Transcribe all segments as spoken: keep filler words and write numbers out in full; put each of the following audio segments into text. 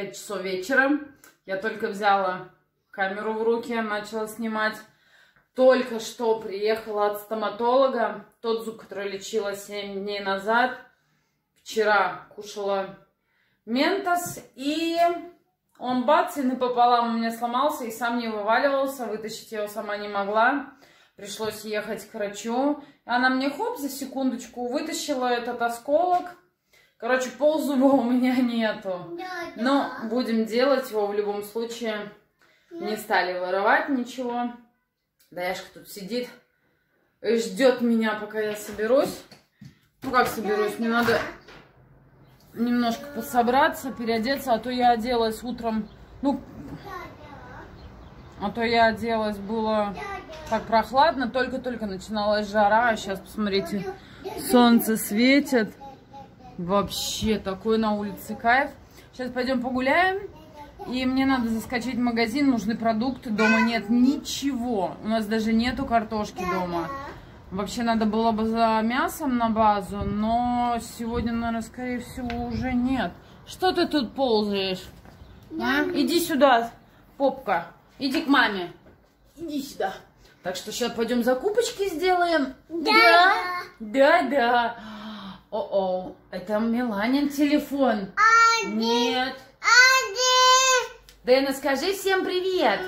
пять часов вечера. Я только взяла камеру в руки, начала снимать. Только что приехала от стоматолога. Тот зуб, который лечила семь дней назад. Вчера кушала ментос, и он бац, и напополам у меня сломался, и сам не вываливался. Вытащить его сама не могла. Пришлось ехать к врачу. Она мне хоп, за секундочку вытащила этот осколок. Короче, ползуба у меня нету. Но будем делать его в любом случае. Не стали вырывать ничего. Даяшка тут сидит и ждет меня, пока я соберусь. Ну как соберусь? Мне надо немножко пособраться, переодеться, а то я оделась утром. Ну, а то я оделась, было так прохладно, только-только начиналась жара, а сейчас, посмотрите, солнце светит. Вообще, такой на улице кайф. Сейчас пойдем погуляем, и мне надо заскочить в магазин, нужны продукты, дома нет ничего. У нас даже нету картошки дома. Вообще, надо было бы за мясом на базу, но сегодня, наверное, скорее всего, уже нет. Что ты тут ползаешь? А? Иди сюда, попка. Иди к маме. Иди сюда. Так что сейчас пойдем закупочки сделаем. Да. Да, да. О-о, это Миланин телефон. Ади. Нет. Ади. Дэна, скажи всем привет.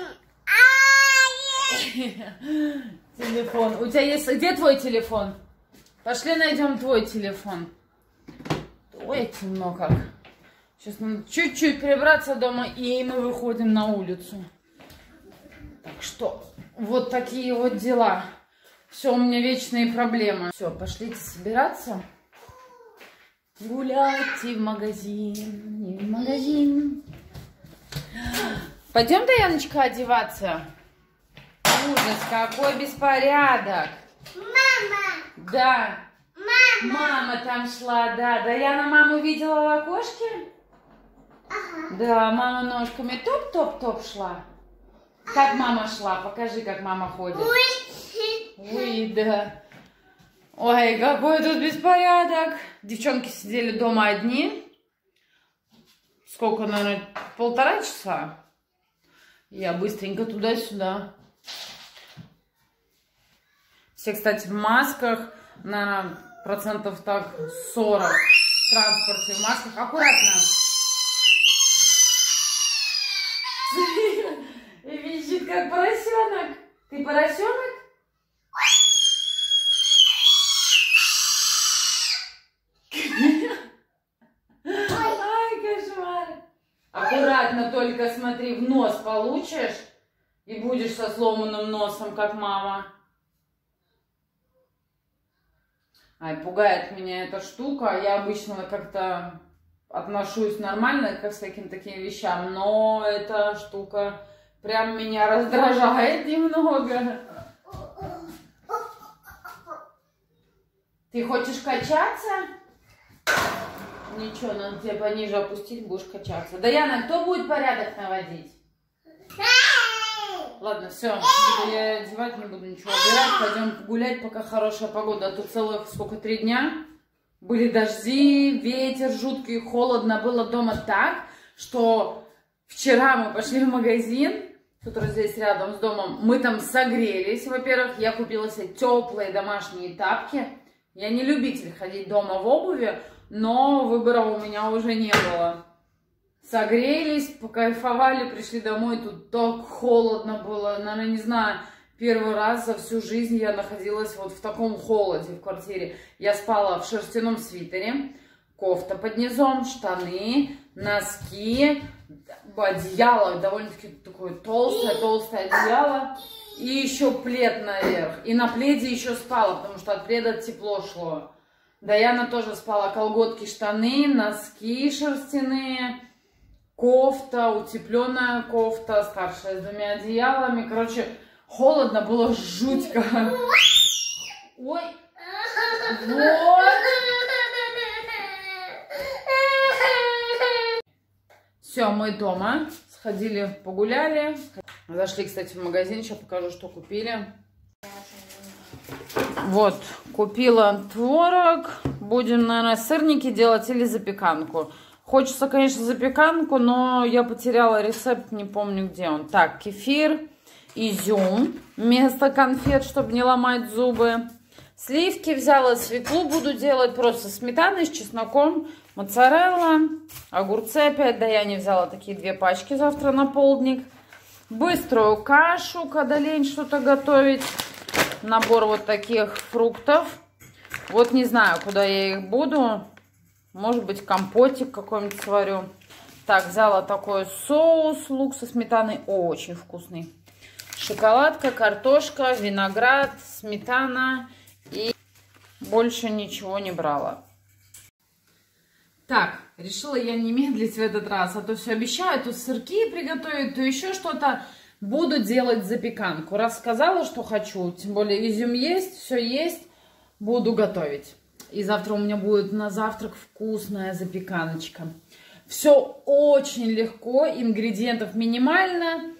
Ади. Телефон. У тебя есть... Где твой телефон? Пошли найдем твой телефон. Ой, темно как. Сейчас надо чуть-чуть прибраться дома, и мы выходим на улицу. Так что, вот такие вот дела. Все, у меня вечные проблемы. Все, пошлите собираться. Гулять и в магазин, и в магазин. Пойдем, Яночка, одеваться? Ужас, какой беспорядок. Мама. Да. Мама. Мама там шла, да. Даяна маму видела в окошке? Ага. Да, мама ножками топ-топ-топ шла. Как мама шла? Покажи, как мама ходит. Ой, Ой да. Ой, какой тут беспорядок. Девчонки сидели дома одни. Сколько, наверное, полтора часа. Я быстренько туда-сюда. Все, кстати, в масках. Наверное, процентов так сорок в транспорте в масках. Аккуратно. И визжит, как поросенок. Ты поросенок? Ай, кошмар. Аккуратно только смотри, в нос получишь. И будешь со сломанным носом, как мама. Ай, пугает меня эта штука. Я обычно как-то отношусь нормально к всяким таким вещам, но эта штука прям меня раздражает немного. Ты хочешь качаться? Ничего, надо тебя пониже опустить, будешь качаться. Даяна, кто будет порядок наводить? Ладно, все, я одевать не буду, ничего убирать. Пойдем гулять, пока хорошая погода. А тут целых сколько, три дня? Были дожди, ветер жуткий, холодно было дома так, что вчера мы пошли в магазин, который здесь рядом с домом. Мы там согрелись, во-первых. Я купила себе теплые домашние тапки. Я не любитель ходить дома в обуви, но выбора у меня уже не было. Согрелись, покайфовали, пришли домой, тут так холодно было. Наверное, не знаю, первый раз за всю жизнь я находилась вот в таком холоде в квартире. Я спала в шерстяном свитере, кофта под низом, штаны, носки, одеяло, довольно-таки такое толстое-толстое одеяло. И еще плед наверх. И на пледе еще спала, потому что от пледа тепло шло. Даяна тоже спала, колготки, штаны, носки шерстяные, кофта, утепленная кофта, старшая с двумя одеялами. Короче, холодно было жутко. Ой, вот. Все, мы дома. Сходили, погуляли. Зашли, кстати, в магазин. Сейчас покажу, что купили. Вот, купила творог. Будем, наверное, сырники делать или запеканку. Хочется, конечно, запеканку, но я потеряла рецепт, не помню, где он. Так, кефир, изюм вместо конфет, чтобы не ломать зубы. Сливки взяла, свеклу буду делать просто сметаной с чесноком, моцарелла, огурцы опять, да я не взяла такие две пачки завтра на полдник. Быструю кашу, когда лень что-то готовить. Набор вот таких фруктов. Вот не знаю, куда я их буду. Может быть, компотик какой-нибудь сварю. Так, взяла такой соус, лук со сметаной. О, очень вкусный. Шоколадка, картошка, виноград, сметана. И больше ничего не брала. Так, решила я не медлить в этот раз. А то все обещаю, то сырки приготовить, то еще что-то. Буду делать запеканку. Рассказала, что хочу. Тем более изюм есть, все есть. Буду готовить. И завтра у меня будет на завтрак вкусная запеканочка. Все очень легко, ингредиентов минимально.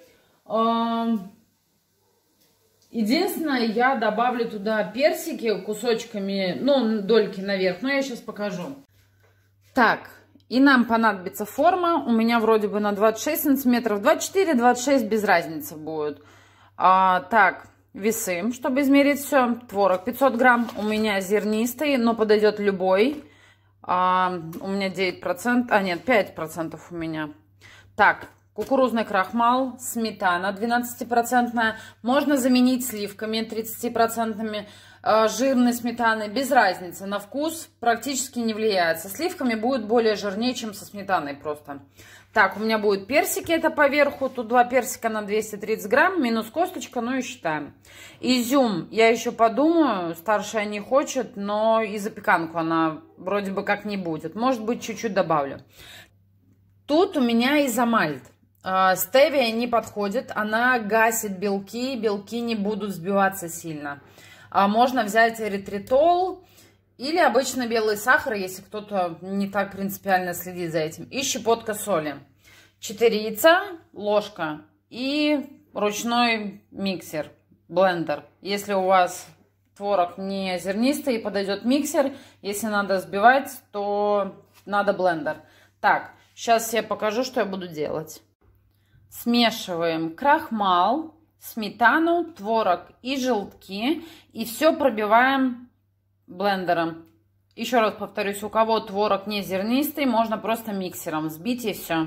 Единственное, я добавлю туда персики кусочками, ну, дольки наверх, но я сейчас покажу. Так, и нам понадобится форма. У меня вроде бы на двадцать шесть сантиметров, двадцать четыре двадцать шесть без разницы будет. А, так. Весы, чтобы измерить все. Творог пятьсот грамм. У меня зернистый, но подойдет любой. А, у меня девять процентов. А, нет, пять процентов у меня. Так, кукурузный крахмал, сметана двенадцатипроцентная. Можно заменить сливками тридцатипроцентными. А, жирной сметаной. Без разницы. На вкус практически не влияет. Со сливками будет более жирнее, чем со сметаной просто. Так, у меня будут персики, это поверху. Тут два персика на двести тридцать грамм, минус косточка, ну и считаем. Изюм, я еще подумаю, старшая не хочет, но и запеканку она вроде бы как не будет. Может быть, чуть-чуть добавлю. Тут у меня изомальт. Стевия не подходит, она гасит белки, белки не будут сбиваться сильно. Можно взять эритритол. Или обычно белый сахар, если кто-то не так принципиально следит за этим. И щепотка соли. четыре яйца, ложка и ручной миксер, блендер. Если у вас творог не зернистый, подойдет миксер. Если надо взбивать, то надо блендер. Так, сейчас я покажу, что я буду делать. Смешиваем крахмал, сметану, творог и желтки. И все пробиваем блендером. Еще раз повторюсь, у кого творог не зернистый, можно просто миксером взбить и все.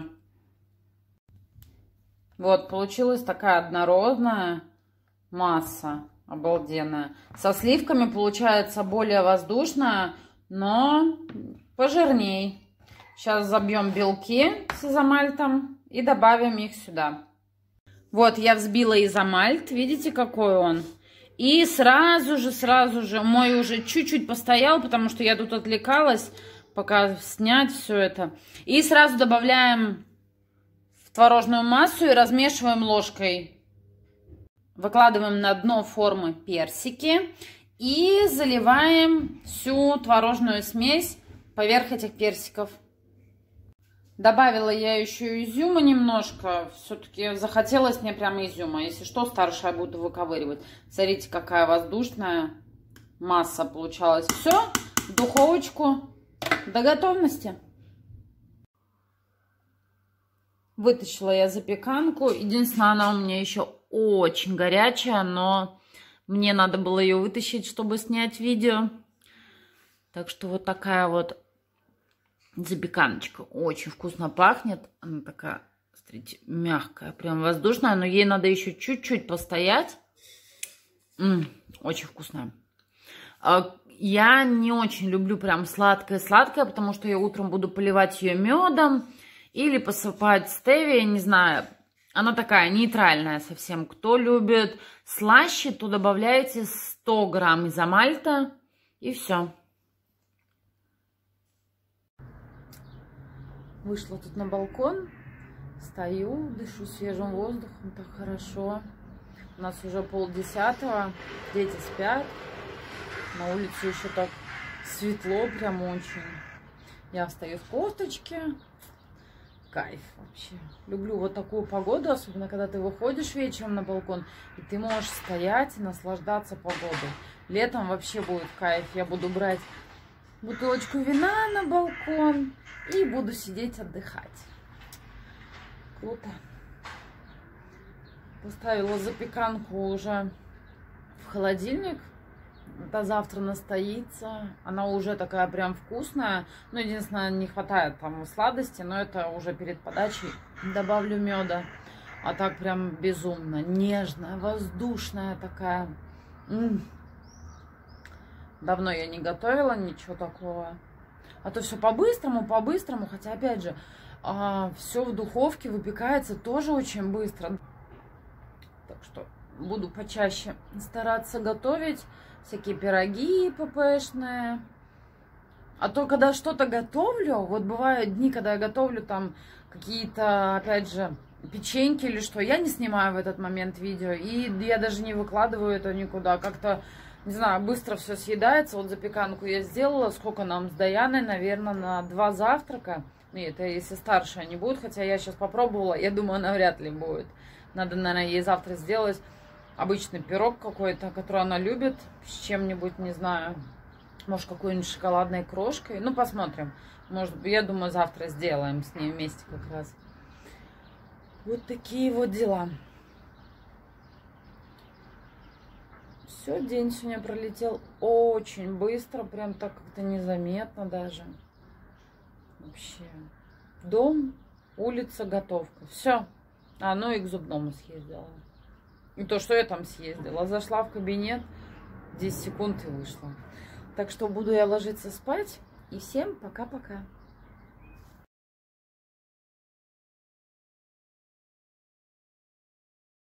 Вот, получилась такая однородная масса. Обалденная. Со сливками получается более воздушная, но пожирней. Сейчас забьем белки с изомальтом и добавим их сюда. Вот, я взбила изомальт. Видите, какой он? И сразу же, сразу же, мой уже чуть-чуть постоял, потому что я тут отвлекалась, пока снять все это. И сразу добавляем в творожную массу и размешиваем ложкой. Выкладываем на дно формы персики и заливаем всю творожную смесь поверх этих персиков. Добавила я еще изюма немножко. Все-таки захотелось мне прямо изюма. Если что, старшая буду выковыривать. Смотрите, какая воздушная масса получалась. Все, в духовочку до готовности. Вытащила я запеканку. Единственное, она у меня еще очень горячая, но мне надо было ее вытащить, чтобы снять видео. Так что вот такая вот запеканочка. Очень вкусно пахнет. Она такая, смотрите, мягкая, прям воздушная. Но ей надо еще чуть-чуть постоять. М-м, очень вкусная. Я не очень люблю прям сладкое-сладкое, потому что я утром буду поливать ее медом или посыпать стевией, не знаю. Она такая нейтральная совсем. Кто любит слаще, то добавляете сто грамм изомальта и все. Вышла тут на балкон, стою, дышу свежим воздухом, так хорошо. У нас уже полдесятого, дети спят, на улице еще так светло, прям очень. Я стою в кофточке, кайф вообще. Люблю вот такую погоду, особенно когда ты выходишь вечером на балкон, и ты можешь стоять и наслаждаться погодой. Летом вообще будет кайф, я буду брать бутылочку вина на балкон и буду сидеть отдыхать. Круто. Поставила запеканку уже в холодильник. До завтра настоится. Она уже такая прям вкусная. Ну, единственное, не хватает там сладости, но это уже перед подачей добавлю меда. А так прям безумно. Нежная, воздушная такая. М-м. Давно я не готовила ничего такого. А то все по-быстрому, по-быстрому. Хотя, опять же, а, все в духовке выпекается тоже очень быстро. Так что буду почаще стараться готовить. Всякие пироги ппшные. А то, когда что-то готовлю, вот бывают дни, когда я готовлю там какие-то, опять же, печеньки или что, я не снимаю в этот момент видео. И я даже не выкладываю это никуда. Как-то, не знаю, быстро все съедается. Вот запеканку я сделала. Сколько нам с Даяной? Наверное, на два завтрака. Нет, это если старшая не будет. Хотя я сейчас попробовала. Я думаю, она вряд ли будет. Надо, наверное, ей завтра сделать обычный пирог какой-то, который она любит, с чем-нибудь, не знаю, может, какой-нибудь шоколадной крошкой. Ну, посмотрим. Может, я думаю, завтра сделаем с ней вместе как раз. Вот такие вот дела. Все, день сегодня пролетел очень быстро, прям так как-то незаметно даже. Вообще. Дом, улица, готовка. Все. А, ну и к зубному съездила. И то, что я там съездила. Зашла в кабинет, десять секунд и вышла. Так что буду я ложиться спать. И всем пока-пока.